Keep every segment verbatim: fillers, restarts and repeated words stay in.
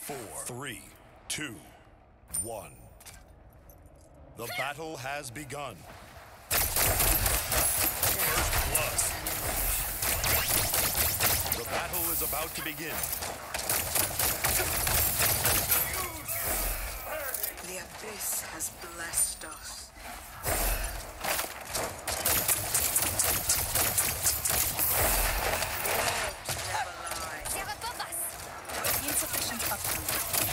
four, three, two, one. The battle has begun. Blood. The battle is about to begin. The abyss has blessed us. Insufficient uptime.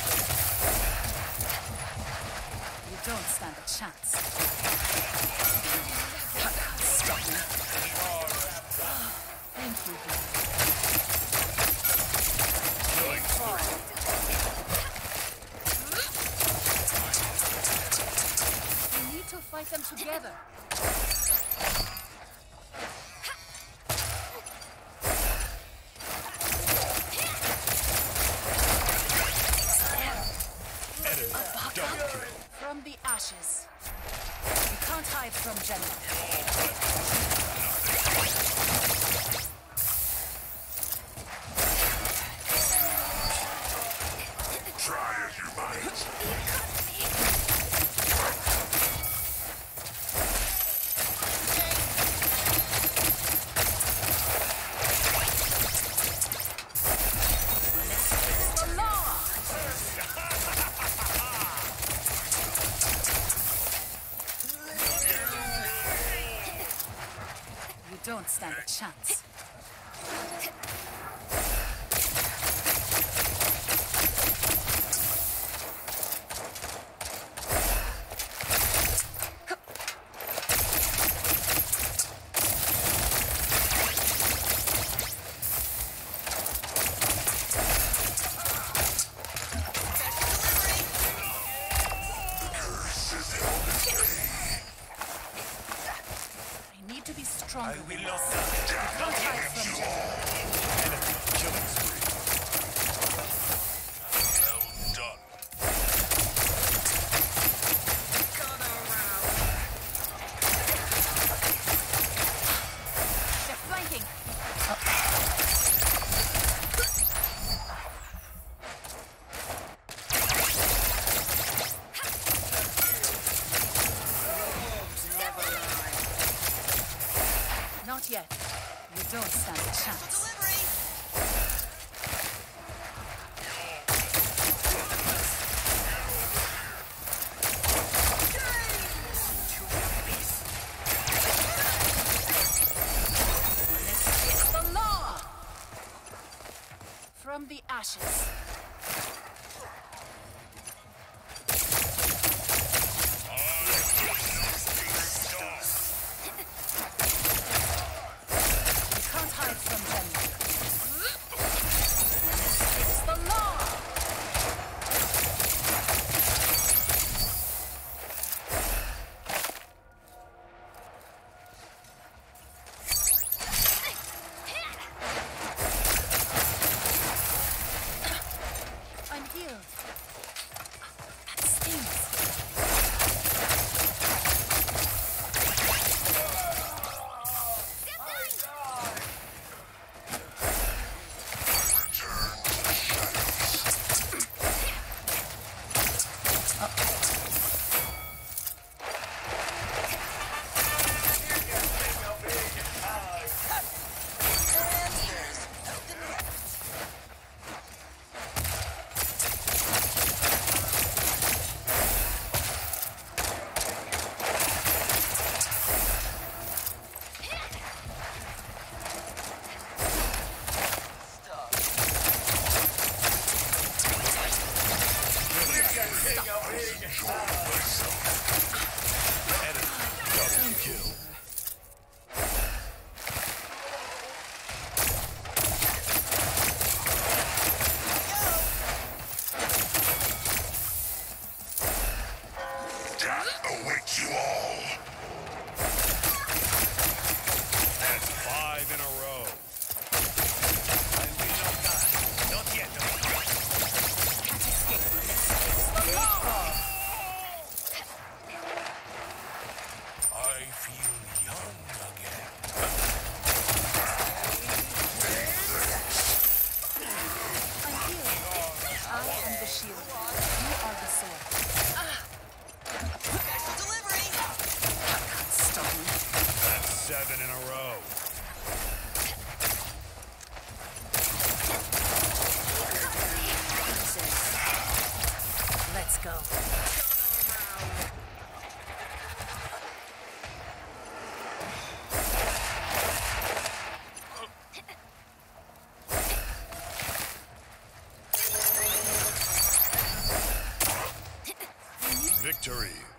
You don't stand a chance. Stop me. Thank you, We need to fight them together. From the ashes. You can't hide from Jenna. Try as you might. You don't stand a chance. I need to be stronger. I will not You can't hide from Jenna. Enemy killing spree. Well done. They're flanking. Not yet. You don't stand a chance. It's the law! From the ashes. Can't hide from them. It's the law! I'm healed. That stings. Double kill. Death awaits you all. That's five in a row. I will not die. Not yet. Can't escape. It's the law! row. Let's go. Victory.